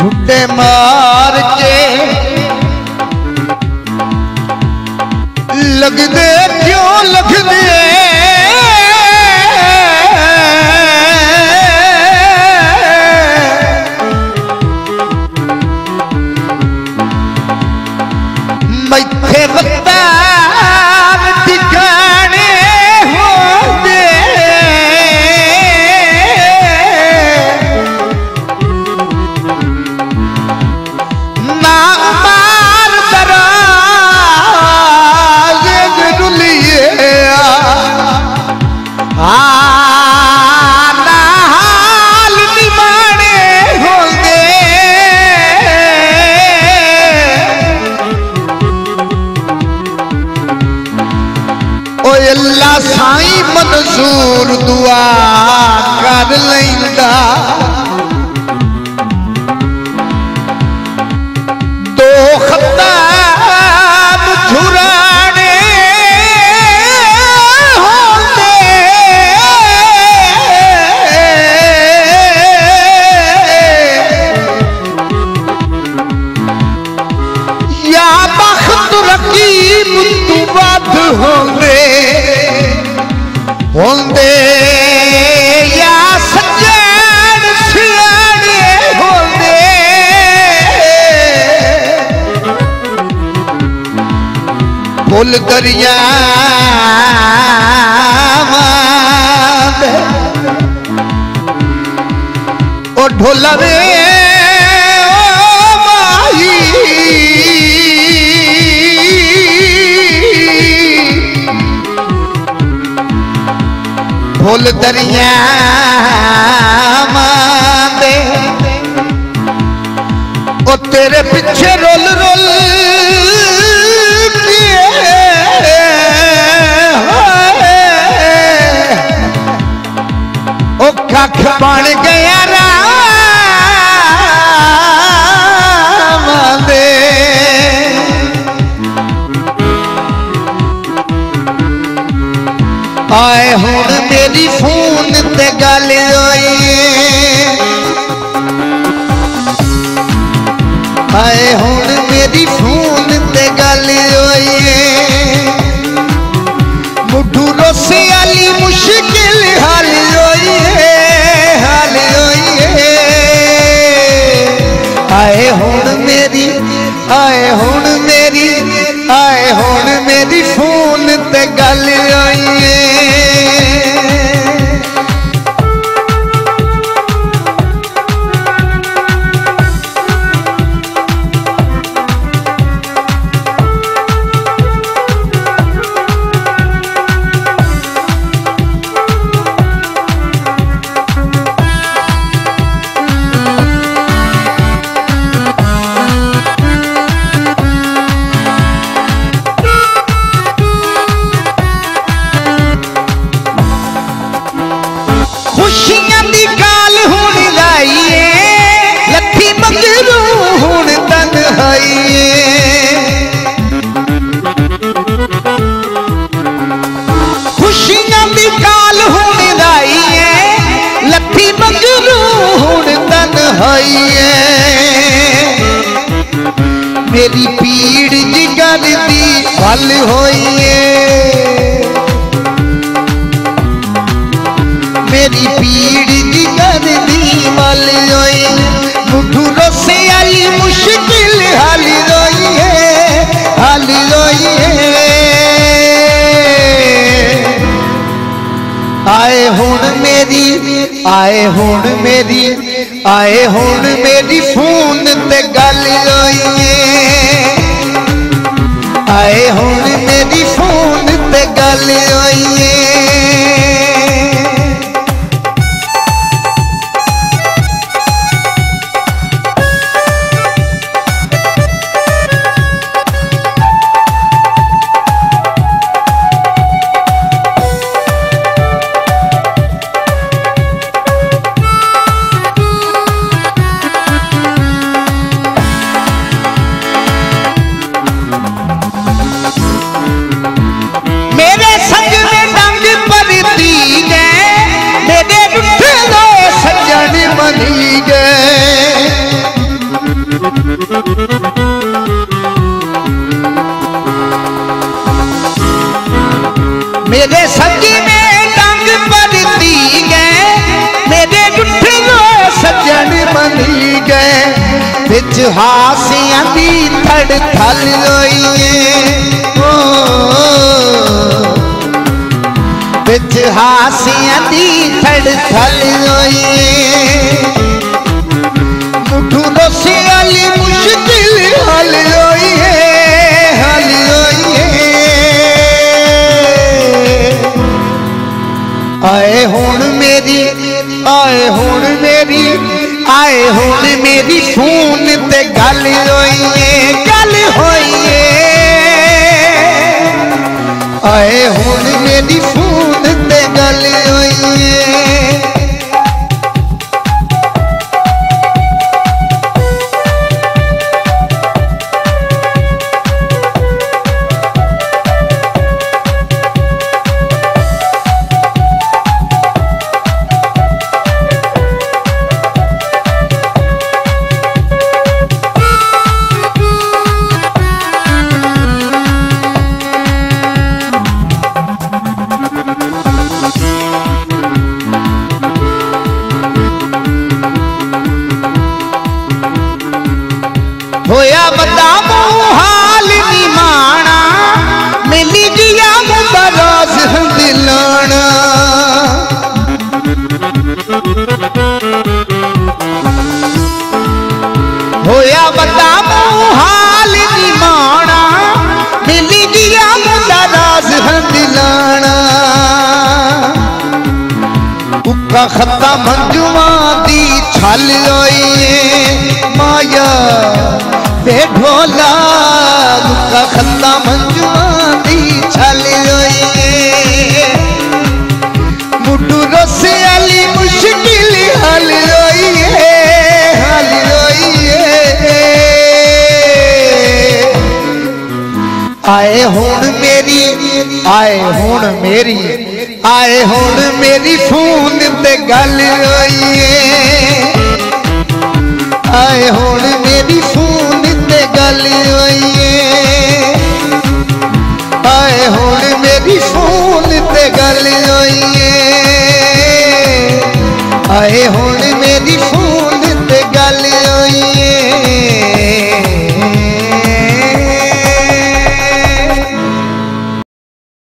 ठुड्डे मार के लगदे क्यों लगदे मैथे वक्तार ठिकाने होंदे ना मार दराज रुलिए ना हाल निमाने होंदे अल्लाह साईं मंजूर दुआ कर लैंदा दो खताब झुराने होंदे या बख्त रकीब तू बद होंदे होंदे या सज्जन सियाने होंदे फुल दरिया ओ ढोलवे फुल दरिया मांदे ओ तेरे पीछे रोल रोल ओ कख बन गया राम दे आए हुण मेरी फोन ते गल होई आए हुण मेरी फोन ते गल होई मुठू रोसे आली मुश्किल हल होई आए हुण मेरी फोन ते गल होई खुशियां दी गाल हुण लाइए लथी मंगरू हुण तन्हाईए खुशियां दी गाल हुण लाइए लथी मंगरू हुण तन्हाईए मेरी पीड़ जिगर दी फल होईए मेरी पीड़ जिगर दी मल होई मुठू रोसे आई मुश्किल हल रोई आए हुण मेरी फोन ते गल होई आए हुण मेरी फोन ते गल होई मेरे संग में डंग मेरे सजी में डंग पड़ती गए, मेरे गुठलो सजन बनी गए, बिच हासियां दी थड़ थल रोइए, बिच हासियां दी थड़ थल रोइए, मुठू रोसी वाली मुश्किल हल रोइए, हल रोइए। आए हुण मेरी, आए हुण मेरी, आए हुण मेरी फोन ते गल होइए, गल होइए। आए हुण मेरी फोन ते गल होइए। होया बता हाल नी माना, मिली गया मुबरस दिलाना। होया बता हाल नी माना, मिली गया मुबरस दिलाना। उका खत्ता मंजुआ दी छल होइए, माया ढोला का खत्ता मंजुआ दी छल रोइए, मुठू रोसे वाली मुश्किल हल रोइए, हल रोइए। आए हुण मेरी, आए हुण मेरी, आए हुण मेरी फोन ते गल रोइए, आए हुण मेरी फोन ते गल होइए, आए हुण मेरी फोन ते गल होइए, आए हुण